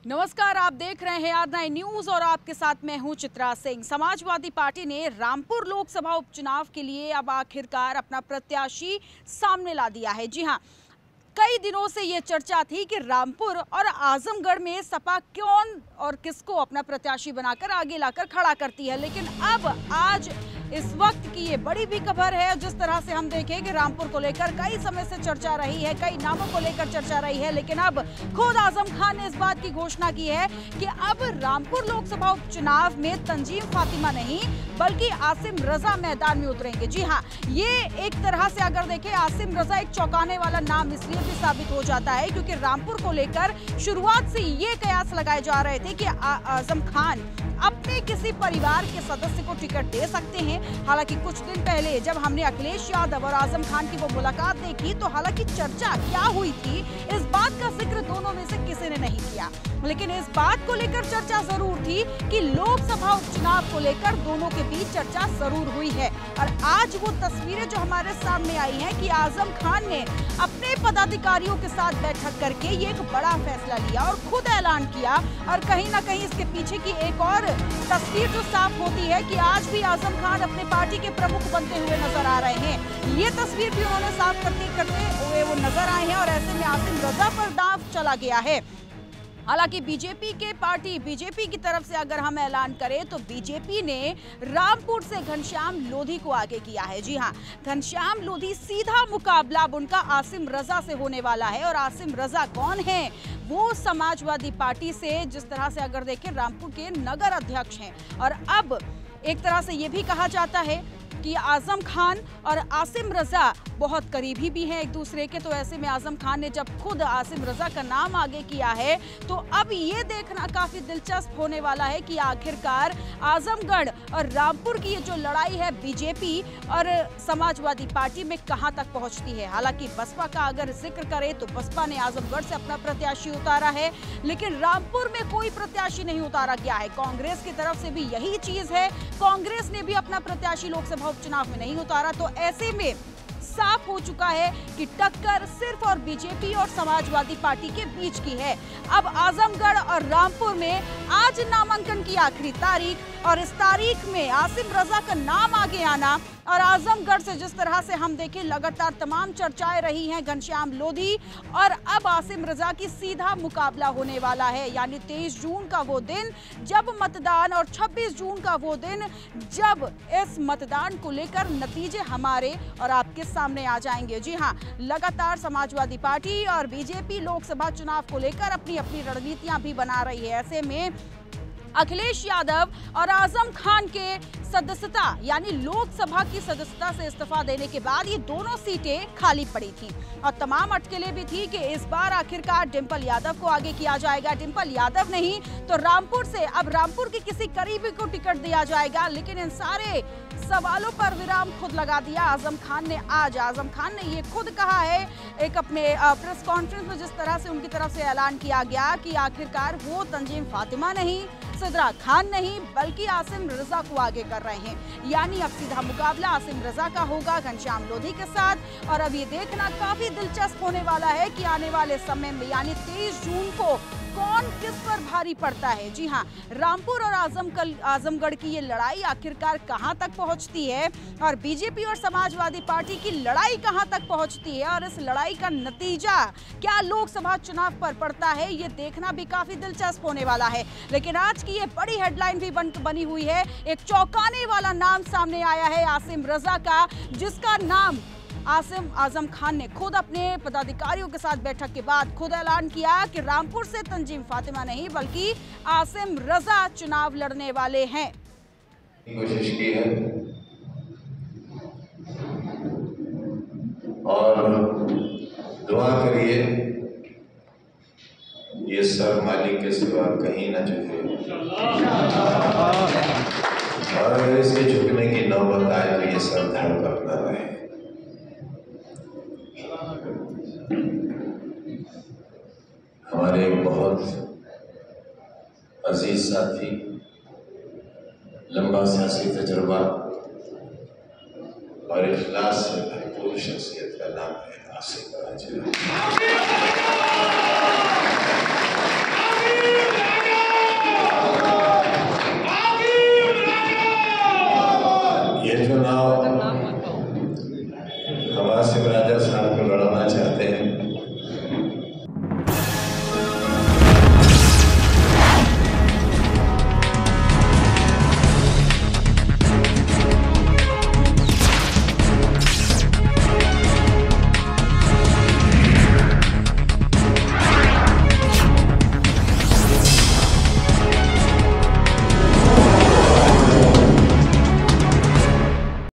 नमस्कार, आप देख रहे हैं R9 न्यूज और आपके साथ मैं हूं चित्रा सिंह। समाजवादी पार्टी ने रामपुर लोकसभा उपचुनाव के लिए अब आखिरकार अपना प्रत्याशी सामने ला दिया है। जी हां, कई दिनों से ये चर्चा थी कि रामपुर और आजमगढ़ में सपा कौन और किसको अपना प्रत्याशी बनाकर आगे लाकर खड़ा करती है, लेकिन अब आज इस वक्त की ये बड़ी भी खबर है। जिस तरह से हम देखें कि रामपुर को लेकर कई समय से चर्चा रही है, कई नामों को लेकर चर्चा रही है, लेकिन अब खुद आजम खान ने इस बात की घोषणा की है कि अब रामपुर लोकसभा उपचुनाव में तंजीम फातिमा नहीं बल्कि आसिम रजा मैदान में उतरेंगे। जी हाँ, ये एक तरह से अगर देखें आसिम रजा एक चौंकाने वाला नाम इसलिए भी साबित हो जाता है क्योंकि रामपुर को लेकर शुरुआत से ये कयास लगाए जा रहे थे कि आजम खान अपने किसी परिवार के सदस्य को टिकट दे सकते हैं। हालांकि कुछ दिन पहले जब हमने अखिलेश यादव और आजम खान की वो मुलाकात देखी तो हालांकि चर्चा क्या हुई थी इस बात का जिक्र दोनों में से किसी ने नहीं किया, लेकिन इस बात को लेकर चर्चा जरूर थी कि लोकसभा उपचुनाव को लेकर दोनों के बीच चर्चा जरूर हुई है। और आज वो तस्वीरें जो हमारे सामने आई हैं कि आजम खान ने अपने पदाधिकारियों के साथ बैठक करके ये एक बड़ा फैसला लिया और खुद ऐलान किया। और कहीं ना कहीं इसके पीछे की एक और तस्वीर जो साफ होती है कि आज भी आजम खान अपने पार्टी के प्रमुख बनते हुए नजर आ रहे हैं। ये तस्वीर भी उन्होंने साफ करते हुए वो नजर आए हैं और ऐसे में आसिम रजा पर दांव चला गया है। हालांकि बीजेपी की तरफ से अगर हम ऐलान करें तो बीजेपी ने रामपुर से घनश्याम लोधी को आगे किया है। जी हां, घनश्याम लोधी सीधा मुकाबला अब उनका आसिम रजा से होने वाला है। और आसिम रजा कौन है? वो समाजवादी पार्टी से जिस तरह से अगर देखें रामपुर के नगर अध्यक्ष हैं। और अब एक तरह से ये भी कहा जाता है कि आजम खान और आसिम रजा बहुत करीबी भी हैं एक दूसरे के। तो ऐसे में आजम खान ने जब खुद आसिम रजा का नाम आगे किया है तो अब ये देखना काफी दिलचस्प होने वाला है कि आखिरकार आजमगढ़ और रामपुर की ये जो लड़ाई है बीजेपी और समाजवादी पार्टी में कहां तक पहुंचती है। हालांकि बसपा का अगर जिक्र करें तो बसपा ने आजमगढ़ से अपना प्रत्याशी उतारा है, लेकिन रामपुर में कोई प्रत्याशी नहीं उतारा गया है। कांग्रेस की तरफ से भी यही चीज है, कांग्रेस ने भी अपना प्रत्याशी लोकसभा उपचुनाव में नहीं उतारा। तो ऐसे में साफ हो चुका है कि टक्कर सिर्फ और बीजेपी और समाजवादी पार्टी के बीच की है। अब आजमगढ़ और रामपुर में आज नामांकन की आखिरी तारीख और इस तारीख में आसिम रजा का नाम आगे आना और आजमगढ़ से जिस तरह से हम देखें लगातार तमाम चर्चाएं रही हैं घनश्याम लोधी और अब आसिम रजा की सीधा मुकाबला होने वाला है। यानी 23 जून का वो दिन जब मतदान और 26 जून का वो दिन जब इस मतदान को लेकर नतीजे हमारे और आपके सामने आ जाएंगे। जी हाँ, लगातार समाजवादी पार्टी और बीजेपी लोकसभा चुनाव को लेकर अपनी अपनी रणनीतियां भी बना रही है। ऐसे में अखिलेश यादव और आजम खान के सदस्यता यानी लोकसभा की सदस्यता से इस्तीफा देने के बाद ये दोनों सीटें खाली पड़ी थी और तमाम अटकलें भी थी कि इस बार आखिरकार डिंपल यादव को आगे किया जाएगा। डिंपल यादव नहीं तो रामपुर से अब रामपुर के किसी करीबी को टिकट दिया जाएगा, लेकिन इन सारे सवालों पर विराम खुद लगा दिया आजम खान ने। आज आजम खान ने ये खुद कहा है एक अपने प्रेस कॉन्फ्रेंस में, जिस तरह से उनकी तरफ से ऐलान किया गया कि आखिरकार वो तंजीम फातिमा नहीं, सिद्रा खान नहीं बल्कि आसिम रजा को आगे कर रहे हैं। यानी अब सीधा मुकाबला आसिम रजा का होगा घनश्याम लोधी के साथ। और अब ये देखना काफी दिलचस्प होने वाला है कि आने वाले समय में यानी 23 जून को कौन किस पर भारी पड़ता है। जी हाँ, रामपुर और आजमगढ़ की ये लड़ाई आखिरकार कहां तक पहुंचती है और बीजेपी और समाजवादी पार्टी की लड़ाई कहां तक पहुंचती है और इस लड़ाई का नतीजा क्या लोकसभा चुनाव पर पड़ता है, ये देखना भी काफी दिलचस्प होने वाला है। लेकिन आज की ये बड़ी हेडलाइन भी बनी हुई है, एक चौंकाने वाला नाम सामने आया है आसिम रजा का, जिसका नाम आजम खान ने खुद अपने पदाधिकारियों के साथ बैठक के बाद खुद ऐलान किया कि रामपुर से तंजीम फातिमा नहीं बल्कि आसिम रजा चुनाव लड़ने वाले हैं। कोशिश की है और दुआ करिए ये सब मालिक के सिवा कहीं न झुके और अगर इसके झुकने की नौबत आए तो ये सब धड़कता रहे। हमारे एक बहुत अजीज साथी, लंबा सियासी तजुर्बा और इखलास से भरपूर शख्सियत का नाम है आसिम रजा। महाशिवरात्रि